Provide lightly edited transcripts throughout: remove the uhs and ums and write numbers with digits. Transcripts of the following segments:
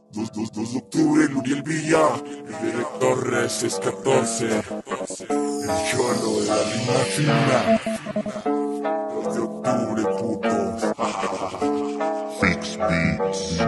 2 de octubre, Luriel Villa, el director es 614, el cholo de la rima fina. 2 de octubre, putos. Fix Beats.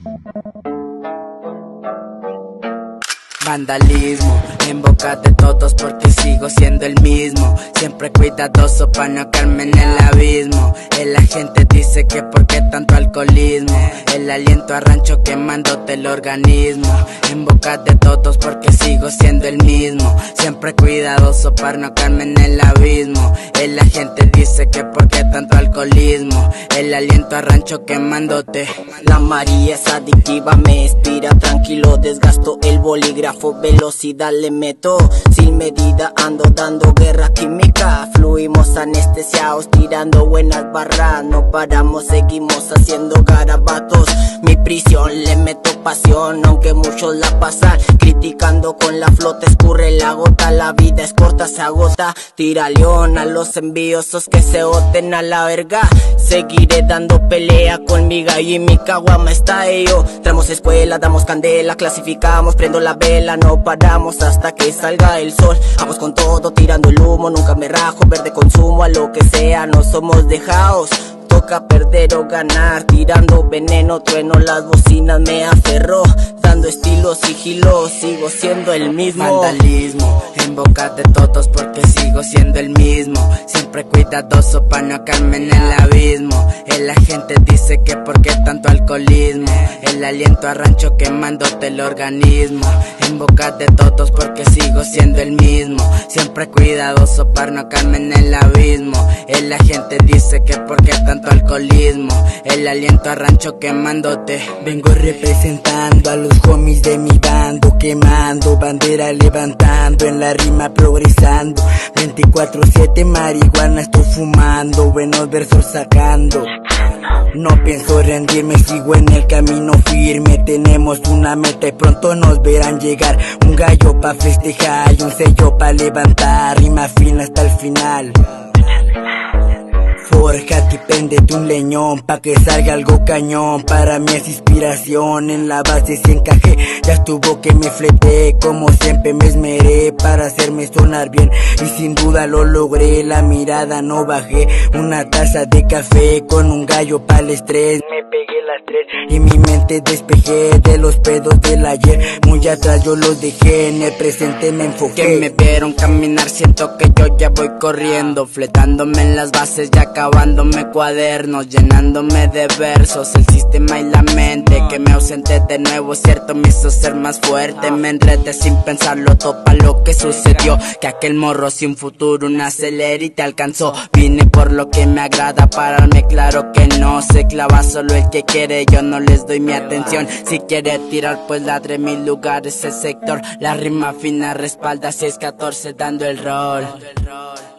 Vandalismo en boca de todos porque sigo siendo el mismo. Siempre cuidadoso pa' no caerme en el abismo. La gente dice que por qué tanto alcoholismo. El aliento a rancho quemándote el organismo. En boca de todos porque sigo siendo el mismo. Siempre cuidadoso para no caerme en el abismo. La gente dice que por qué tanto alcoholismo. El aliento a rancho quemándote. La María es adictiva, me inspira, tranquilo desgasto el bolígrafo, velocidad le meto, sin medida ando dando guerra química, fluimos anestesiados, tirando buenas barras, no paramos, seguimos haciendo garabatos, mi prisión le meto pasión, aunque muchos la pasan, criticando con la flota, escurre la gota, la vida es corta, se agota, tira león a los envidiosos que se boten a la verga, seguiré dando pelea con mi gallo y mi caguama está ello, traemos escuela, damos candela, clasificamos, prendo la vela, no paramos hasta que salga el sol, vamos con todo, tirando el humo, nunca me rajo, verde consumo, a lo que sea, no somos dejados. Toca perder o ganar, tirando veneno, trueno las bocinas, me aferró, dando estilo, sigilo, sigo siendo el mismo. Vandalismo en boca de todos porque sigo siendo el mismo. Siempre cuidadoso pa' no caerme en el abismo. La gente dice que por qué tanto alcoholismo. El aliento a rancho quemándote el organismo. En boca de todos porque sigo siendo el mismo. Siempre cuidadoso para no caerme en el abismo. La gente dice que por qué tanto alcoholismo. El aliento a rancho quemándote. Vengo representando a los homies de mi bando, quemando, bandera levantando, en la rima progresando, 24/7 marihuana estoy fumando, buenos versos sacando. No pienso rendirme, sigo en el camino firme, tenemos una meta y pronto nos verán llegar, un gallo pa' festejar y un sello pa' levantar, rima fina hasta el final. Fórjate y péndete un leñón pa' que salga algo cañón. Para mí es inspiración, en la base si encajé. Ya estuvo que me fleté, como siempre me esmeré para hacerme sonar bien. Y sin duda lo logré, la mirada no bajé. Una taza de café con un gallo pa'l estrés. Me pegué las 3 y mi mente despejé de los pedos del ayer. Muy atrás yo los dejé, en el presente me enfoqué. Que me vieron caminar, siento que yo ya voy corriendo, fletándome en las bases, ya acabándome cuadernos, llenándome de versos, el sistema y la mente que me ausenté de nuevo, cierto me hizo ser más fuerte, me enredé sin pensarlo, topa lo que sucedió, que aquel morro sin futuro un acelera y te alcanzó, vine por lo que me agrada, pararme claro que no, se clava solo el que quiere, yo no les doy mi atención, si quiere tirar pues ladre, mi lugar es el sector, la rima fina respalda 614 dando el rol.